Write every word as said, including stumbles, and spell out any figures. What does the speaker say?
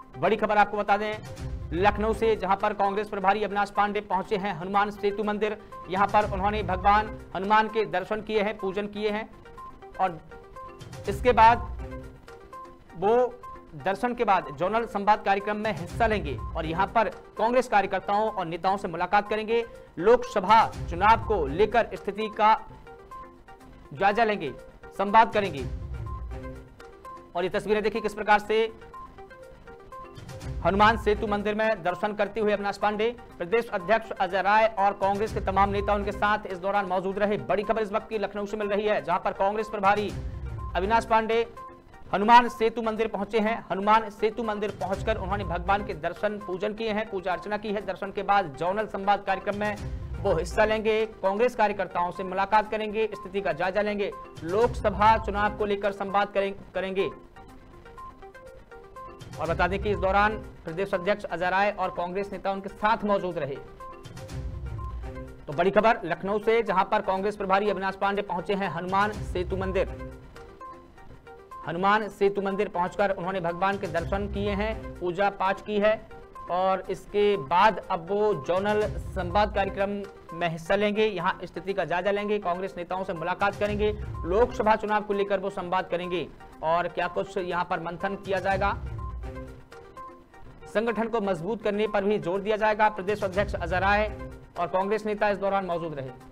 बड़ी खबर आपको बता दें लखनऊ से, जहां पर कांग्रेस प्रभारी अविनाश पांडे पहुंचे हैं हनुमान सेतु मंदिर। यहां पर उन्होंने भगवान हनुमान के दर्शन किए हैं, पूजन किए हैं और इसके बाद वो दर्शन के बाद जोनल संवाद कार्यक्रम में हिस्सा लेंगे और यहां पर कांग्रेस कार्यकर्ताओं और नेताओं से मुलाकात करेंगे। लोकसभा चुनाव को लेकर स्थिति का जायजा लेंगे, संवाद करेंगे। और ये तस्वीरें देखिए किस प्रकार से हनुमान सेतु मंदिर में दर्शन करते हुए अविनाश पांडे। प्रदेश अध्यक्ष अजय राय और कांग्रेस के तमाम नेता उनके साथ इस दौरान मौजूद रहे। बड़ी खबर इस वक्त की लखनऊ से मिल रही है, जहां पर कांग्रेस प्रभारी अविनाश पांडे हनुमान सेतु मंदिर पहुंचे हैं। हनुमान सेतु मंदिर पहुंचकर उन्होंने भगवान के दर्शन पूजन किए हैं, पूजा अर्चना की है। दर्शन के बाद जोनल संवाद कार्यक्रम में वो हिस्सा लेंगे, कांग्रेस कार्यकर्ताओं से मुलाकात करेंगे, स्थिति का जायजा लेंगे, लोकसभा चुनाव को लेकर संवाद करेंगे। और बता दें कि इस दौरान प्रदेश अध्यक्ष अजय राय और कांग्रेस नेता उनके साथ मौजूद रहे। तो बड़ी खबर लखनऊ से, जहां पर कांग्रेस प्रभारी अविनाश पांडे पहुंचे हैं हनुमान सेतु मंदिर। हनुमान सेतु मंदिर पहुंचकर उन्होंने भगवान के दर्शन किए हैं, पूजा पाठ की है और इसके बाद अब वो जोनल संवाद कार्यक्रम में हिस्सा लेंगे, यहां स्थिति का जायजा लेंगे, कांग्रेस नेताओं से मुलाकात करेंगे, लोकसभा चुनाव को लेकर वो संवाद करेंगे और क्या कुछ यहां पर मंथन किया जाएगा, संगठन को मजबूत करने पर भी जोर दिया जाएगा। प्रदेश अध्यक्ष अजय राय और कांग्रेस नेता इस दौरान मौजूद रहे।